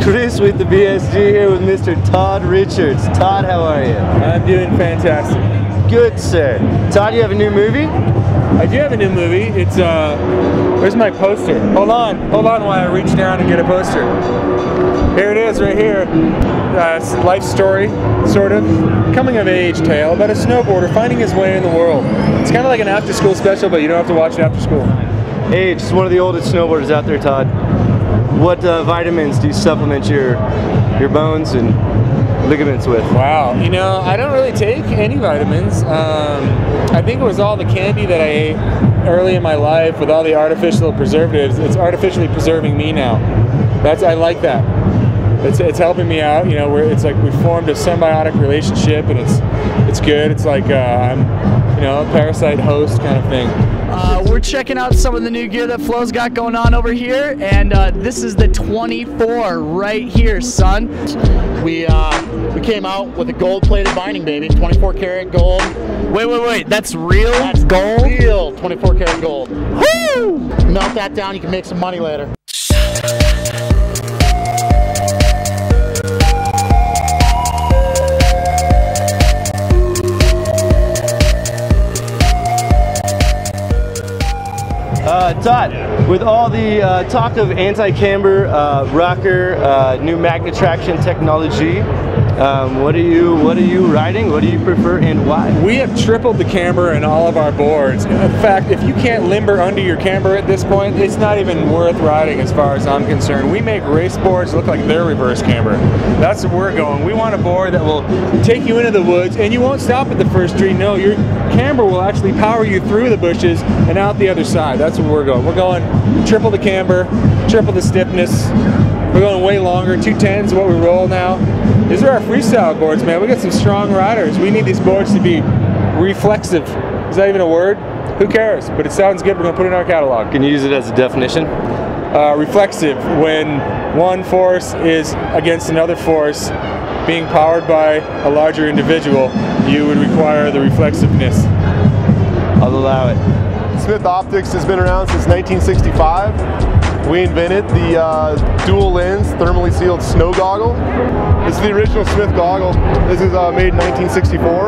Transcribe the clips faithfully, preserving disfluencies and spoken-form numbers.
Chris with the B S G here with Mister Todd Richards. Todd, how are you? I'm doing fantastic. Good, sir. Todd, you have a new movie? I do have a new movie. It's, uh, where's my poster? Hold on, hold on while I reach down and get a poster. Here it is, right here. Uh, it's a life story, sort of. Coming of age tale about a snowboarder finding his way in the world. It's kind of like an after school special, but you don't have to watch it after school. Age is one of the oldest snowboarders out there, Todd. What uh, vitamins do you supplement your your bones and ligaments with? Wow, you know, I don't really take any vitamins. Um, I think it was all the candy that I ate early in my life with all the artificial preservatives. It's artificially preserving me now. That's I like that. It's it's helping me out. You know, where it's like we formed a symbiotic relationship, and it's it's good. It's like uh, I'm, you know, a parasite host kind of thing. Uh, we're checking out some of the new gear that Flo's got going on over here, and uh, this is the twenty-four right here, son. We uh, we came out with a gold-plated binding, baby, twenty-four karat gold. Wait, wait, wait, that's real? That's gold? Real twenty-four karat gold. Woo! Melt that down, you can make some money later. Uh, Todd, with all the uh, talk of anti-camber, uh, rocker, uh, new magnet traction technology, um, what are you what are you riding? What do you prefer and why? We have tripled the camber in all of our boards. In fact, if you can't limber under your camber at this point, it's not even worth riding as far as I'm concerned. We make race boards look like they're reverse camber. That's where we're going. We want a board that will take you into the woods and you won't stop at the first tree. No, your camber will actually power you through the bushes and out the other side. That's where we're going. We're going triple the camber, triple the stiffness. We're going way longer. two tens is what we roll now. These are our freestyle boards, man. We got some strong riders. We need these boards to be reflexive. Is that even a word? Who cares? But it sounds good. We're going to put it in our catalog. Can you use it as a definition? Uh, reflexive, when one force is against another force being powered by a larger individual, you would require the reflexiveness. I'll allow it. Smith Optics has been around since nineteen sixty-five. We invented the uh, dual lens thermally sealed snow goggle. This is the original Smith goggle. This is uh, made in nineteen sixty-four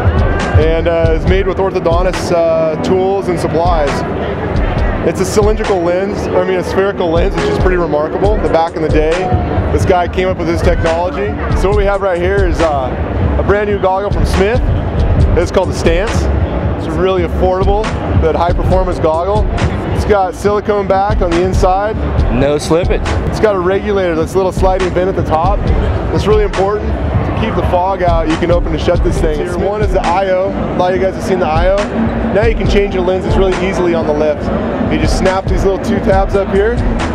and uh, is made with orthodontist uh, tools and supplies. It's a cylindrical lens, I mean a spherical lens, which is pretty remarkable. The back in the day, this guy came up with this technology. So what we have right here is uh, a brand new goggle from Smith. It's called the Stance. It's a really affordable but high performance goggle. It's got silicone back on the inside. No slippage. It's got a regulator, this little sliding vent at the top. That's really important to keep the fog out. You can open and shut this thing. Tier one is the I O. A lot of you guys have seen the I O. Now you can change your lenses really easily on the lift. You just snap these little two tabs up here,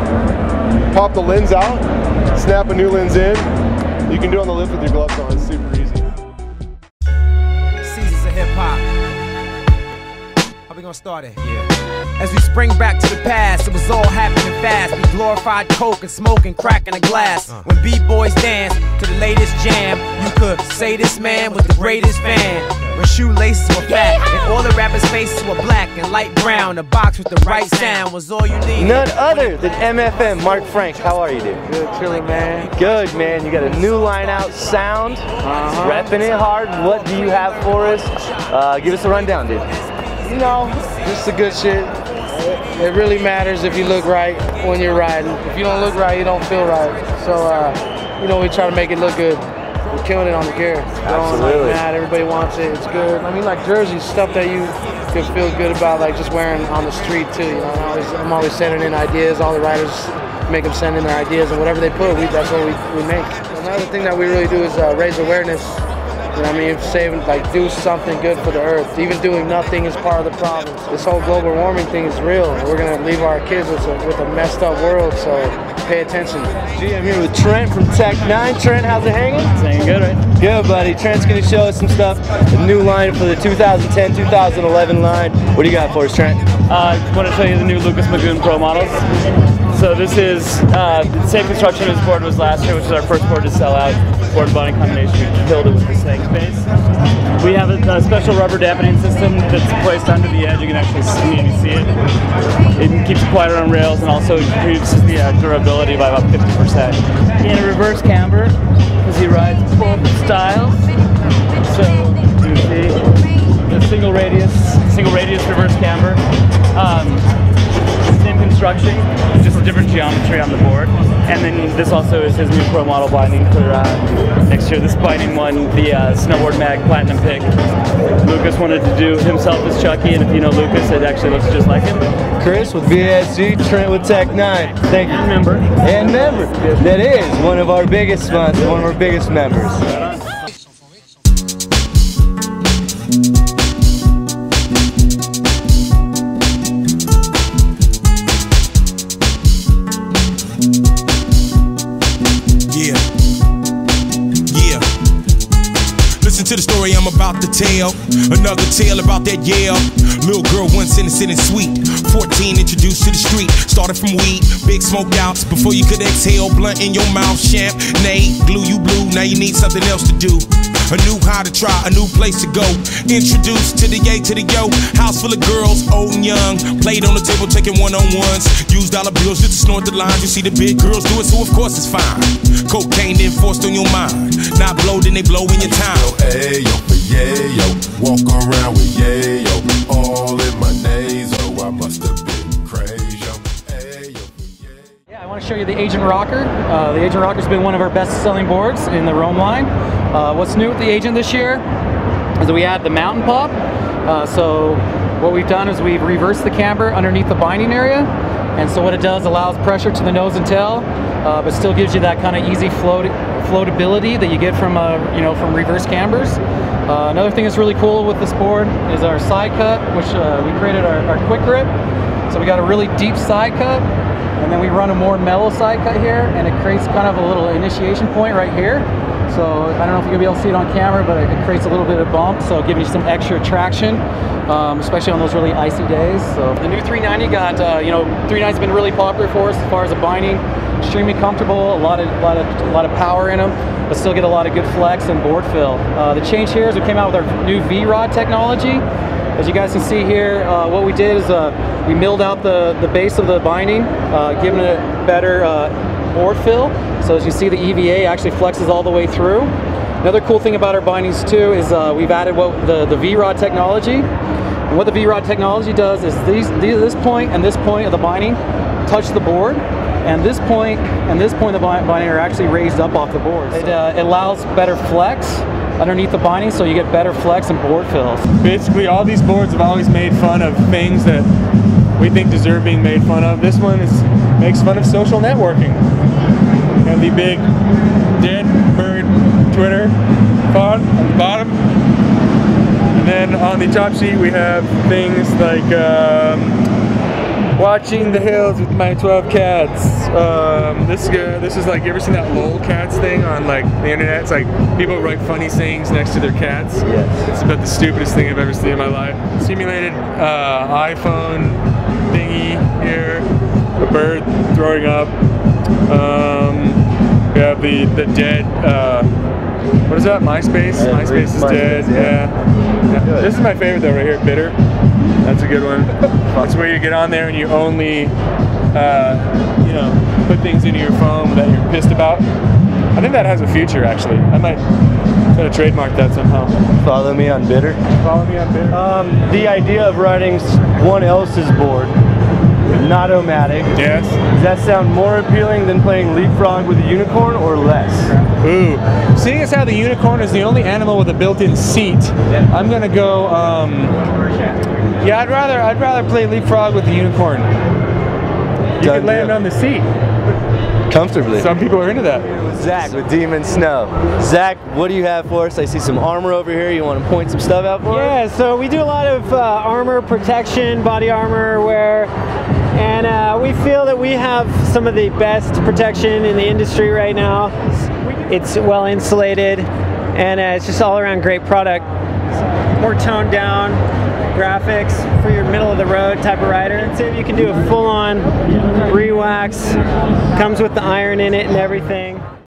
pop the lens out, snap a new lens in. You can do it on the lift with your gloves on. It's super easy. Seasons of hip hop. How we gonna start it? Yeah. As we spring back to the past, it was all happening fast. We glorified coke and smoke and crack in a glass. Uh. When b-boys dance to the latest jam, you could say this man was the greatest fan. When shoelaces were fat and all the rappers' faces were black and light brown, the box with the right sound was all you needed. None other than M F M, Mark Frank. How are you, dude? Good, chilling, man. Good, man. You got a new line out, Sound. Uh-huh. Repping it hard. What do you have for us? Uh, give us a rundown, dude. You know, just the good shit. It really matters if you look right when you're riding. If you don't look right, you don't feel right. So, uh, you know, we try to make it look good. We're killing it on the gear. Absolutely. Like mad, everybody wants it. It's good. I mean, like jerseys, stuff that you can feel good about, like just wearing on the street too. You know, I'm always, I'm always sending in ideas. All the riders make them send in their ideas, and whatever they put, we, that's what we, we make. Another thing that we really do is uh, raise awareness. You know what I mean? Saving, like, do something good for the earth. Even doing nothing is part of the problem. This whole global warming thing is real. We're gonna leave our kids with a, with a messed up world, so pay attention. Gee, I'm here with Trent from Tech nine. Trent, how's it hanging? It's hanging good, right? Good, buddy. Trent's gonna show us some stuff. The new line for the two thousand ten two thousand eleven line. What do you got for us, Trent? Uh, I want to show you the new Lucas Magoon Pro models. So this is uh, the same construction as board was last year, which is our first board to sell out. Board bonding combination. We killed it with the snake base. We have a, a special rubber dampening system that's placed under the edge. You can actually see, maybe see it. It keeps it quieter on rails and also improves the uh, durability by about fifty percent. In a reverse camber, because he rides both styles. So you see the single radius, single radius reverse camber. Um, same construction, just a different geometry on the board. And then this also is his new pro model binding for uh, next year. This binding one, the uh, Snowboard Mag Platinum Pick. Lucas wanted to do himself as Chucky, and if you know Lucas, it actually looks just like him. Chris with V S G, Trent with Tech nine. Thank you. And member. And member. That is one of our biggest sponsors, one of our biggest members. To the story I'm about to tell, another tale about that Yale. Little girl once innocent and sweet, fourteen introduced to the street. Started from weed, big smoke outs before you could exhale. Blunt in your mouth, champagne, glue you blue. Now you need something else to do. A new how to try, a new place to go. Introduced to the A to the yo. House full of girls, old and young. Played on the table, taking one-on-ones. Used dollar bills just to snort the lines. You see the big girls do it, so of course it's fine. Cocaine then forced on your mind. Not blow, then they blow in your time. Ayo for yayo, walk around with yayo, all in my nasal. I must have been crazy. Ayo for yayo. Yeah, I want to show you the Agent Rocker. Uh, the Agent Rocker's been one of our best-selling boards in the Rome line. Uh, what's new with the Agent this year is that we add the mountain pop. Uh, so what we've done is we've reversed the camber underneath the binding area, and so what it does allows pressure to the nose and tail, uh, but still gives you that kind of easy float floatability that you get from uh, you know from reverse cambers. Uh, another thing that's really cool with this board is our side cut, which uh, we created our, our quick grip. So we got a really deep side cut, and then we run a more mellow side cut here, and it creates kind of a little initiation point right here. So I don't know if you're gonna be able to see it on camera, but it, it creates a little bit of bump, so giving you some extra traction, um, especially on those really icy days. So the new three ninety got, uh, you know, three ninety has been really popular for us as far as the binding. Extremely comfortable, a lot of, lot of, a lot of power in them, but still get a lot of good flex and board fill. Uh, the change here is we came out with our new V-Rod technology. As you guys can see here, uh, what we did is uh, we milled out the, the base of the binding, uh, giving it a better uh, board fill. So as you see, the E V A actually flexes all the way through. Another cool thing about our bindings too is uh, we've added what the, the V-Rod technology. And what the V-Rod technology does is these, these, this point and this point of the binding touch the board. And this point and this point of the binding are actually raised up off the board. It, uh, it allows better flex underneath the binding, so you get better flex and board fills. Basically, all these boards have always made fun of things that we think deserve being made fun of. This one is makes fun of social networking. You have the big dead bird Twitter font on the bottom. And then on the top sheet we have things like um, watching the hills with my twelve cats. Um, this uh, this is like, you ever seen that lol cats thing on like the internet? It's like people write funny sayings next to their cats. Yes. It's about the stupidest thing I've ever seen in my life. Simulated uh, iPhone thingy here. A bird throwing up. Um, we have the the dead. Uh, what is that? MySpace. Yeah, MySpace is MySpace, dead. yeah. Yeah. yeah. This is my favorite though, right here. Bitter. That's a good one. That's where you get on there and you only, uh, you know, put things into your phone that you're pissed about. I think that has a future, actually. I might try to trademark that somehow. Follow me on Bitter. Follow me on Bitter. Um, the idea of riding one else's board, not O-matic. Yes. Does that sound more appealing than playing leapfrog with a unicorn, or less? Ooh. Seeing as how the unicorn is the only animal with a built-in seat, I'm gonna go. Um, yeah, I'd rather I'd rather play leapfrog with the unicorn. You Done can land deal. on the seat Comfortably. Some people are into that. Zach with Demon Snow. Zach, what do you have for us? I see some armor over here. You want to point some stuff out for Yeah, us? so we do a lot of uh, armor protection, body armor wear, and uh, we feel that we have some of the best protection in the industry right now. It's well insulated, and uh, it's just all around great product. More toned down. graphics for your middle of the road type of rider. So you can do a full on re-wax, comes with the iron in it and everything.